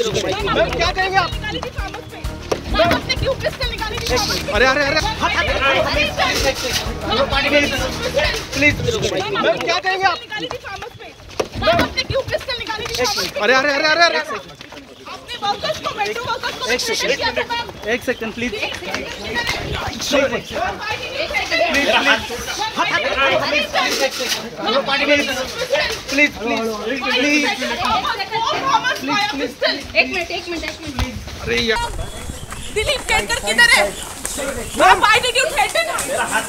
क्या करेंगे आप? आपने क्यों पिस्टल निकाली थी? अरे अरे अरे प्लीज मैम क्या करेंगे आप? आपने क्यों पिस्टल निकाली थी? अरे अरे अरे अरे आपने वर्कर्स को मेट्रो वर्कर्स को किया था मैम। एक सेकंड प्लीज प्लीज एक मिनट अरे यार दिलीप केरकर किधर है? Why did you threaten her?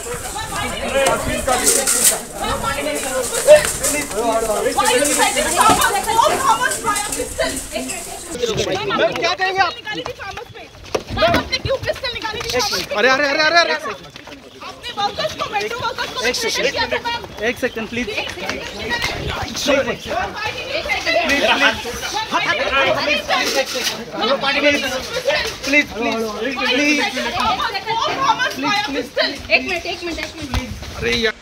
Why you threaten farmers? All farmers buy a pistol. Ma'am क्या करेंगे आप? निकाली थी farmers पे। मैम आपने क्यों पिस्टल निकाली थी farmers पे? अरे अरे अरे अरे आपने वर्कर्स को मेट्रो वर्कर्स को किया था मैम। एक सेकंड प्लीज प्लीज एक मिनट अरे यार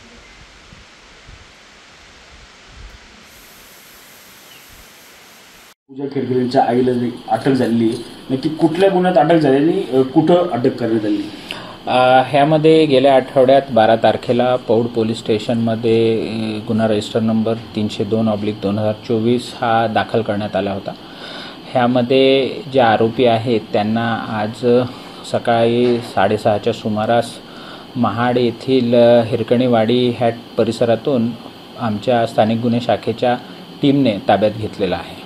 पूजा खेडकरांच्या आईला अटक झाली, नक्की कुठल्या गुन्ह्यात अटक झाली आणि कुठं अटक करण्यात आली? ह्यामध्ये गेल्या आठवड्यात 12 तारखेला पौड पोलीस स्टेशनमध्ये गुन्हा रजिस्टर नंबर 302/2024 हा दाखल करण्यात आला होता. ह्यामध्ये जे आरोपी आहेत त्यांना आज सकाळी 6:30च्या सुमारास महाड येथील हिरकणीवाडी ह्या परिसरातून आमच्या स्थानिक गुन्हे शाखेच्या टीमने ताब्यात घेतलेला आहे.